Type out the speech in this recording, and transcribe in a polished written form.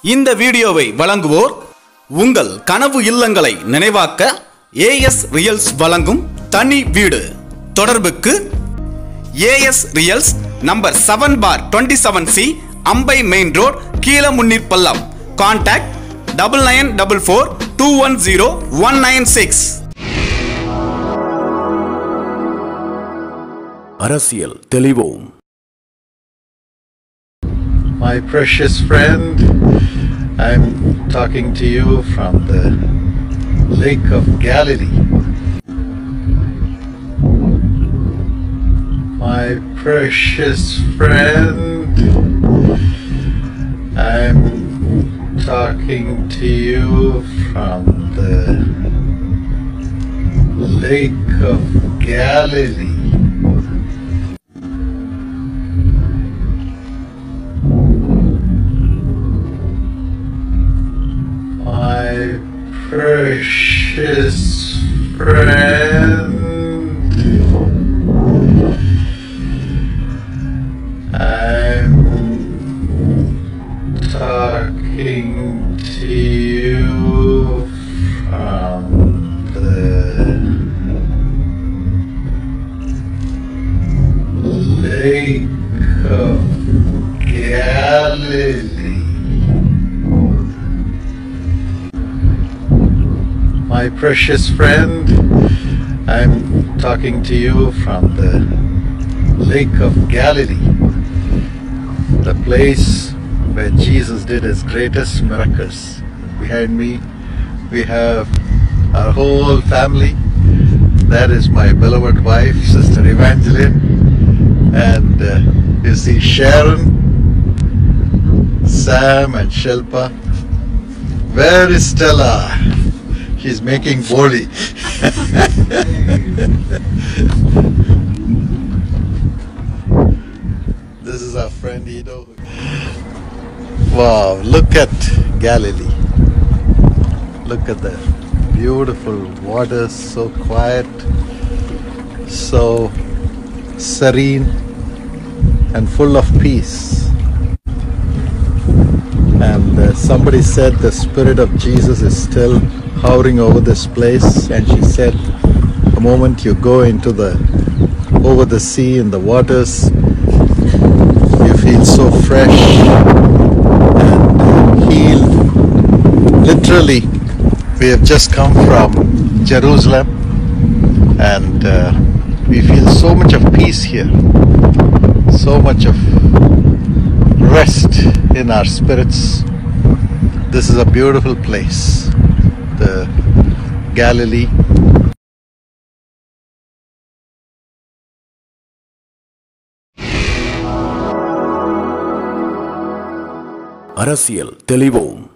இந்த வீடியோவை வழங்குவோர் உங்கள் கனவு இல்லங்களை நினைவாக்க AS Real's வழங்கும் தனி வீடு. தொடர்புக்கு AS Real's நம்பர் 7/27C அம்பை மெயின் ரோட் கீழமுன்னீர் பள்ளம். கான்டாக்ட் 9944210196. அரசியல் தெளிவோம். My precious friend, I'm talking to you from the Lake of Galilee. My precious friend, I'm talking to you from the Lake of Galilee. My precious friend, I'm talking to you from the Lake of Galilee. My precious friend, I'm talking to you from the Lake of Galilee, the place where Jesus did his greatest miracles. Behind me, we have our whole family. That is my beloved wife, Sister Evangeline, and you see Sharon, Sam, and Shilpa. Where is Stella? She's making boli. This is our friend Ido. Wow, look at Galilee. Look at the beautiful waters, so quiet, so serene and full of peace. And somebody said the Spirit of Jesus is still hovering over this place, and she said the moment you go over the sea and the waters, you feel so fresh and healed. Literally, we have just come from Jerusalem, and we feel so much of peace here, so much of rest in our spirits. This is a beautiful place, the Galilee. அரசியல் தெளிவோம்.